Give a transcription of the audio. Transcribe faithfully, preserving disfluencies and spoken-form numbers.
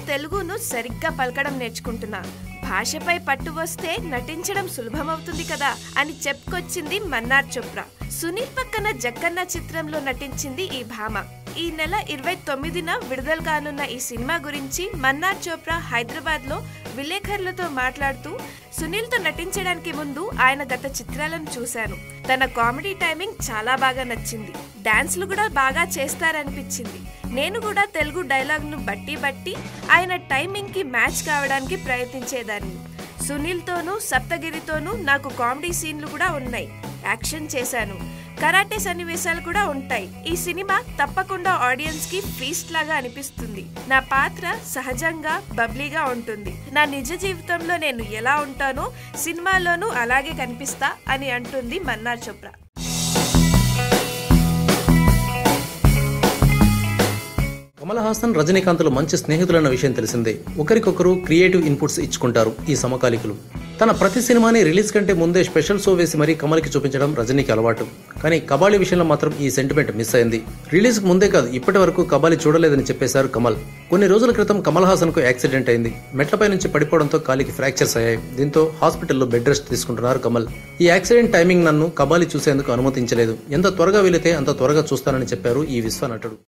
తెలుగును సరిగ్గా పలకడం నేర్చుకుంటున్నా. భాషపై పట్టు వస్తే నటించడం సులభమవుతుంది కదా అని చెప్పుకొచ్చింది మన్నార్ చోప్రా. సునీల్ పక్కన జక్కన్న చిత్రంలో నటించింది ఈ భామ. ఈ నెల ఇరవై తొమ్మిదిన విడుదల కానున్న ఈ సినిమా గురించి మన్నార్ చోప్రా హైదరాబాద్ లో విలేకరులతో మాట్లాడుతూ, సునీల్ తో నటించడానికి ముందు ఆయన గత చిత్రాలను చూశాను. తన కామెడీ టైమింగ్ చాలా బాగా నచ్చింది. డాన్స్లు కూడా బాగా చేస్తారనిపించింది. నేను కూడా తెలుగు డైలాగ్ ను బట్టి బట్టి ఆయన టైమింగ్ కి మ్యాచ్ కావడానికి ప్రయత్నించేదాన్ని. సునీల్ తోనూ సప్తగిరితోనూ నాకు కామెడీ సీన్లు కూడా ఉన్నాయి. యాక్షన్ చేశాను. కరాటే సన్నివేశాలు కూడా ఉంటాయి. ఈ సినిమా తప్పకుండా ఆడియన్స్ కి ఫీస్ట్ లాగా అనిపిస్తుంది. నా పాత్ర సహజంగా బబ్లీగా ఉంటుంది. నా నిజ జీవితంలో నేను ఎలా ఉంటానో సినిమాలోనూ అలాగే కనిపిస్తా అని అంటుంది మన్నార్ చోప్రా. కమల్ హాసన్, రజనీకాంత్లు మంచి స్నేహితులన్న విషయం తెలిసిందే. ఒకరికొకరు క్రియేటివ్ ఇన్పుట్స్ ఇచ్చుకుంటారు ఈ సమకాలికులు. తన ప్రతి సినిమాని రిలీజ్ కంటే ముందే స్పెషల్ షో వేసి మరీ కమల్కి చూపించడం రజనీకి అలవాటు. కానీ కబాలి విషయంలో మాత్రం ఈ సెంటిమెంట్ మిస్ అయింది. రిలీజ్కు ముందే కాదు, ఇప్పటి వరకు కబాలి చూడలేదని చెప్పేశారు కమల్. కొన్ని రోజుల క్రితం కమల్ హాసన్ కు యాక్సిడెంట్ అయింది. మెట్లపై నుంచి పడిపోవడంతో కాలికి ఫ్రాక్చర్స్ అయ్యాయి. దీంతో హాస్పిటల్లో బెడ్ రెస్ట్ తీసుకుంటున్నారు కమల్. ఈ యాక్సిడెంట్ టైమింగ్ నన్ను కబాలి చూసేందుకు అనుమతించలేదు. ఎంత త్వరగా వెళితే అంత త్వరగా చూస్తానని చెప్పారు ఈ విశ్వ నటుడు.